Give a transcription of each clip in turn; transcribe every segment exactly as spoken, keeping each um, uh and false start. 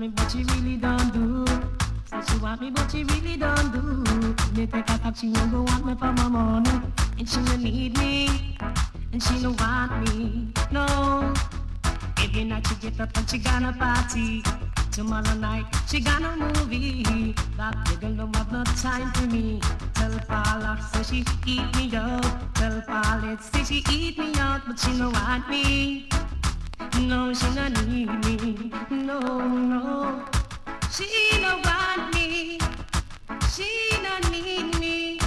me, but she really don't do. Say she want me, but she really don't do. Me take her cause she won't go want me for my money. And she no need me, and she no want me, no. Every night she get up and she gonna party. Tomorrow night she gonna movie. That girl don't have no time for me. Tell Paula say she eat me up. Tell Paula say she eat me out, but she no want me. No, she no need me. No, no. She no want me. She no need me.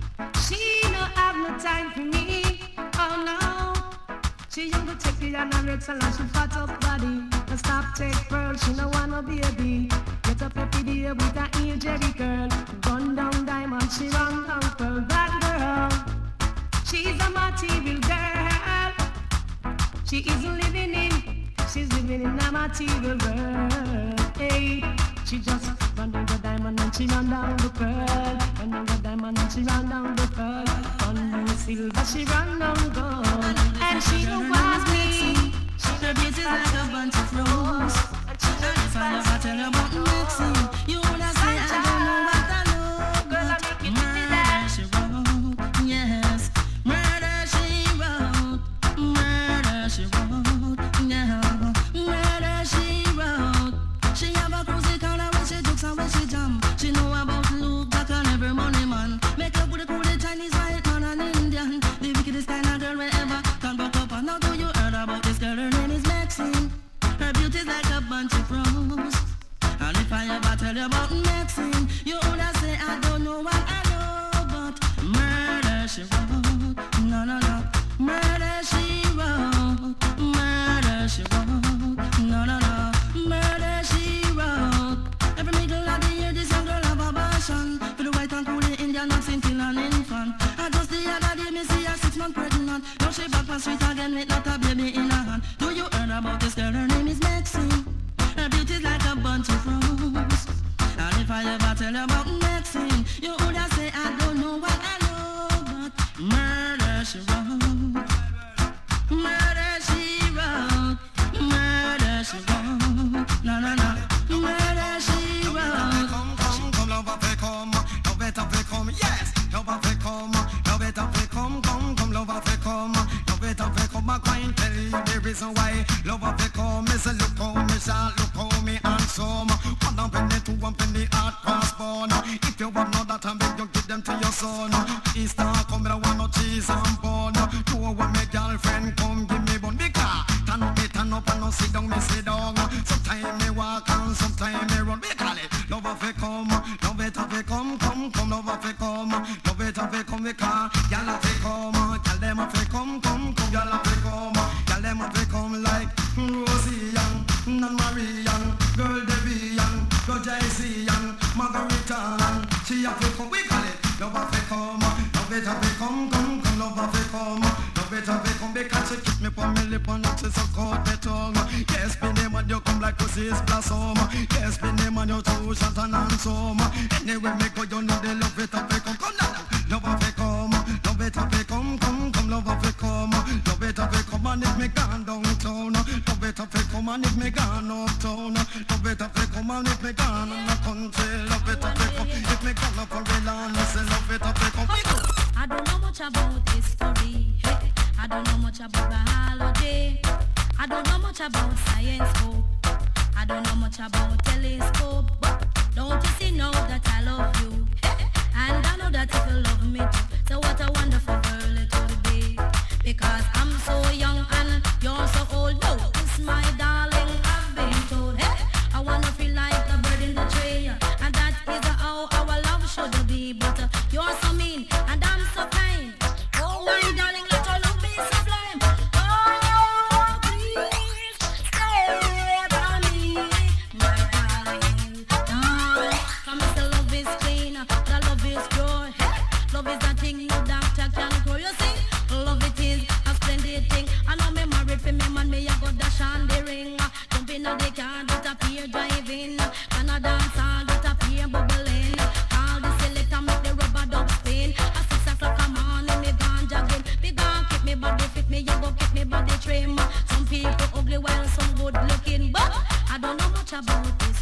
She no have no time for me. Oh no. She young to take the and a red salon. She fat up body. No stop take pearl. She no want no baby. Get up every day with a ear jelly girl. Gun down diamond. She run down pearl. That girl. She's a material girl. She isn't living in. She's living in a material world. Hey. She just run down the diamond and she run down the pearl. Run down the diamond and she run down the pearl. Run down the silver, she run down gold. And she don't want me. Her beauty's like a bunch of roses. And if I never tell you about Maxine, you would have say I don't know what I know. Girl, I make it Murder she wrote, yes. Murder she wrote. Murder she wrote, yeah. Murder she wrote. She have a cruisy color when she jokes and when she jam. She know about Luke, Jack and every money man. Make up with a cool Chinese, white man and Indian. The wickedest kind of girl wherever can buck up. And now do you heard about this girl? Her name is Maxine. Her beauty's like a bunch of roses. And if I ever tell you about Maxine, you would have say I don't know what I know. But murder she wrote. No, no, no. Murder she wrote. Murder she wrote. No, no, no. Murder she wrote. Every middle of the year, this young girl have a passion for the white and cool Indian accent till an infant. And just the other day, me see her six months pregnant. Now she back on street again with not a baby in her hand. Do you heard about this girl? Her name is Maxine. Her beauty's like a bunch of roses. And if I ever tell you about Maxine, you would have say I don't know what I know. But murder she wrote. Murder she wrote. Murder she wrote. No, no, no. Murder she wrote. Come, come, come, love have come. Love it have come, yes. Love have come. Love it have come, come, come, love have come. Love it have come. I can't tell you the reason why. Love have come. Me say look how me shall, look how me handsome. One penny, two one penny, heart cross bone. If you want no that, I beg you give them to your son. Easter come, I want no cheese and bun. Two want me girlfriend come give me bun. Because turn up me, turn up and no sit down, me sit down. Sometimes me walk and sometimes me run. We call it love have come, love it have come, come, come, love have come, love it have come. Because y'all have come, y'all them have come, come, come, y'all have come, y'all them have come like Rosie and Nan Marian, Girl Devian, Go Jaisian, Margarita. She have come, we call it love have come, love it have come, come, come, love have come. Better be come because she keep me on my lip and not to suck out the tongue. Yes, be name and you come like pussy's blossom. Yes, be name and you too short and handsome. Anyway, me go, you know the love it have come. Come now, love have come. Love it have come, come, come, love have come. Love it have come and if me gone downtown. Love it have come and if me gone uptown. Love it have come and if me gone in the country. Love it have come if me gone up for real and say love it have come. I don't know much about history. Hey. I don't know much about biology. I don't know much about science. Oh. I don't know much about telescope. But don't you see now that I love you? And I know that you love me too. So what a wonderful girl it would be. Because I'm so young and you're so old. No, it's my darling, I've been told. Hey, I wanna feel like a bird in the tree. And that is how our love should be. But uh, you're so mean and I'm so kind. Oh my darling, let your love be sublime. Oh, please stay by me, my darling. Oh, come the love is clean, the love is pure. Hey, love is a thing no doctor can cure. You see, love it is a splendid thing. I know me married for me man, me I got dash on the ring.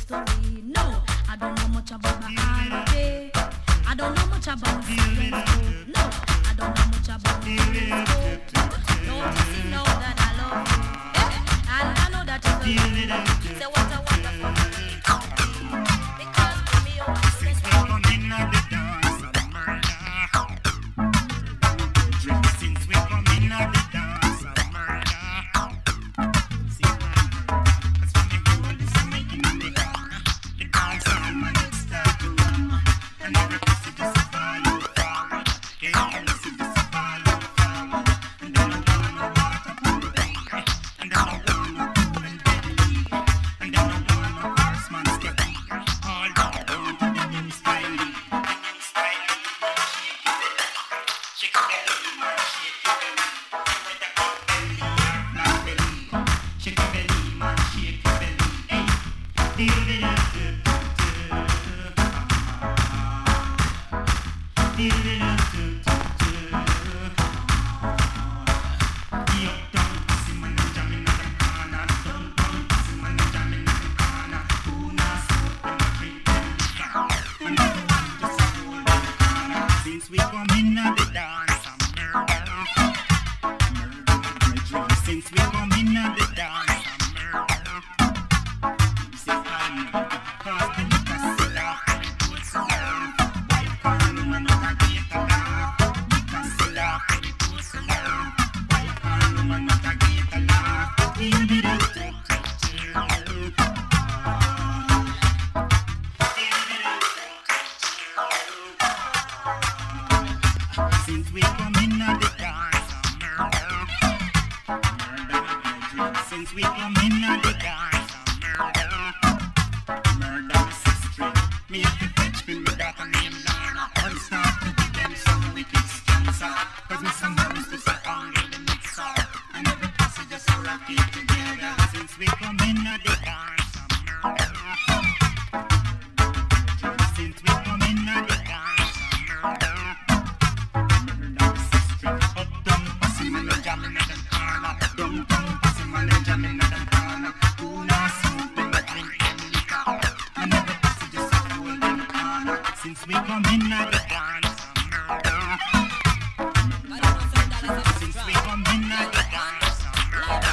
history. No, I don't know much about my holiday. I don't know much about science. No, I don't know much about science. Don't you see now that I love you? Eh? And I know that you love me. Say what a wonderful thing. Because for me, oh, I since we come in at the dance of murder. Since we come in at the dance of murder. See, that's when the world is making me gone. The dance of my next start to run. And every pussy just follow forward. Yeah, every pussy just follow forward. And then I wanna water from the rain. And then I wanna cool and deadly. And then I wanna horseman steady. All down to the new style. The new style. Shake it, shake it, man, shake it, with the hot belly, not belly. Shake your belly, man, shake your belly. Hey, do do do do do. Do do do do do. The uptown pussy man a jamming in the corner. Downtown pussy man a jamming in the corner. Who not smoke them a drink them liquor. And everyone just a hold them corner. Since we come in at the dance of murder, murder, murder. Since we come in at the dance of murder, we say I murder. 'Cause the liquor seller and the goat seller, white corn woman not a gate along. Liquor seller and the goat seller, white corn woman not a gate along. You did it, you did it. Since we come in at the dance of murder, murder, since we come in at the dance of murder, murder is history. Me have to fetch me, me got a name Lana. And start to give them some wicked schemes up. 'Cause me some girls just a hungry the mix up. And every pussy just a rock it together. Since we come in at the dance of murder, since we come in at the dance of murder. Uptown pussy man a jamming in them corner. Downtown pussy man a jamming in them corner. Who not smoke them a drink them liquor. And every pussy just a hold them corner. Since we come in at the dance of murder. Since we come in at the dance of murder.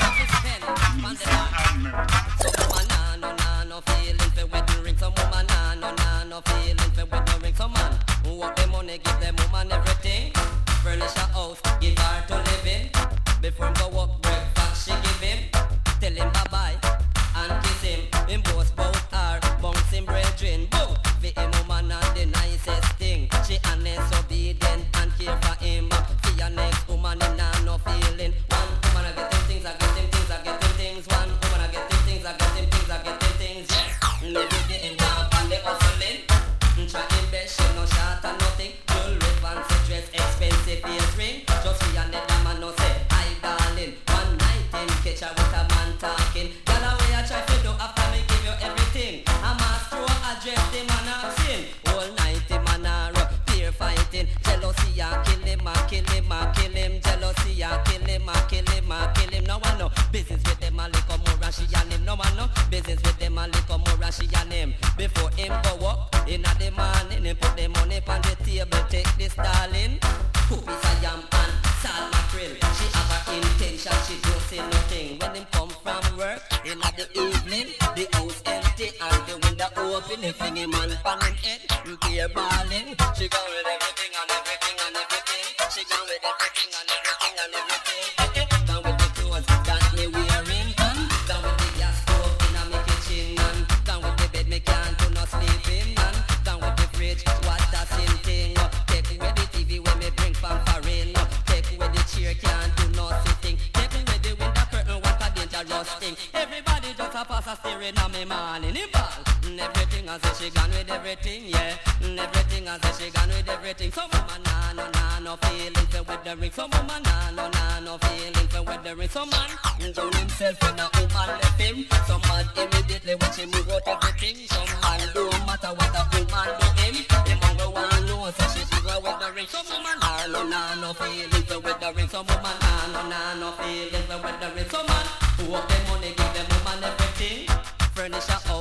Me say I murder. Some woman nah no nah no feeling for wedding ring. Some woman nah no nah no feeling for wedding ring. Some man who want the money give them woman everything. Furnish a house, give her to live in. Before him go up breakfast, she give him. Tell him bye bye and kiss him. Him both both her, bounce him brethren. Boom, for him woman and the nicest thing. She honest, obedient and care for him. For your next woman him nah no feeling. One woman I get them things, I get them things, I get them things. One woman I get them things, I get them things, I get them things. Yes, every day him down and they hustling. Try him best, she no short and nothing. Jewelry, fancy dress, expensive earring. Just we and the man no say, hi darling. One night him catch her with a man talking. Girl, away I try to do after me give you everything. I'm a straw address the man I've seen. All night the man are fear fighting. Jealousy and kill him, and kill him, and kill him. Jealousy and kill him, and kill him, and kill him. No one know business with them a little more and she and him. No one know business with them a little more and she and him. Before him go up in the morning, him put the money on the table, take this darling. Who is a yam and salt mackerel? She have her intention, she don't say nothing. When him come from work in the evening, the house empty and the window open. If any man pan him head, you hear balling. She gone with everything and everything and everything. She gone with everything and everything and everything. Gone with the clothes that me wearing, and gone with the gas stove in my kitchen, and gone with the bed me can't do no sleeping, and gone with the fridge, what a sin thing. Take away the T V when me bring from foreign. Take away the chair, can't do no sitting. Take away the window curtain, what a dangerous thing. Everybody just a pass a steering on me morning in ball. Everything I say she gone with everything, yeah. Everything I say she gone with everything. Some woman nah no nah no feeling for weathering. Some woman nah no nah no feeling for weathering. Some man down himself when a woman left him. Some man immediately when she move out everything. Some man don't matter what a woman do him. Him on the one know so she do a weathering. Some woman nah no nah no feeling for weathering. Some woman nah no nah no feeling for weathering. Some man who want them money give them woman everything. Furnish a house, give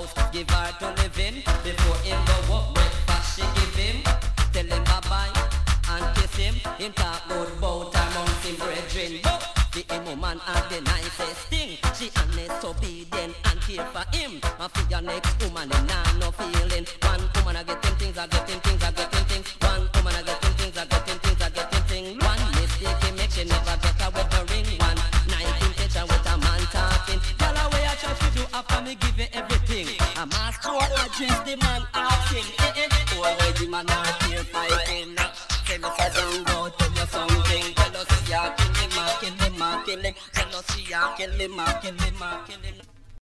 give her to live in. Before him go up, breakfast she give him. Tell him bye-bye and kiss him. Him talk about bout amongst him brethren. But the him woman have the nicest thing. She honest, obedient and care for him. And for your next woman, him nah no feeling. One woman a getting things, a getting things, a getting things. One woman a getting things, a getting things, a getting things. One mistake he make, she never get her with the ring. One night intention with a man talking. Tell her where I try to do after me give you everything. A master address the man asking. Eh eh, already man are here fighting. Tell us I don't go, tell you something. Tell us ya kill him, kill him, kill him. Tell us ya kill him, kill him, kill him.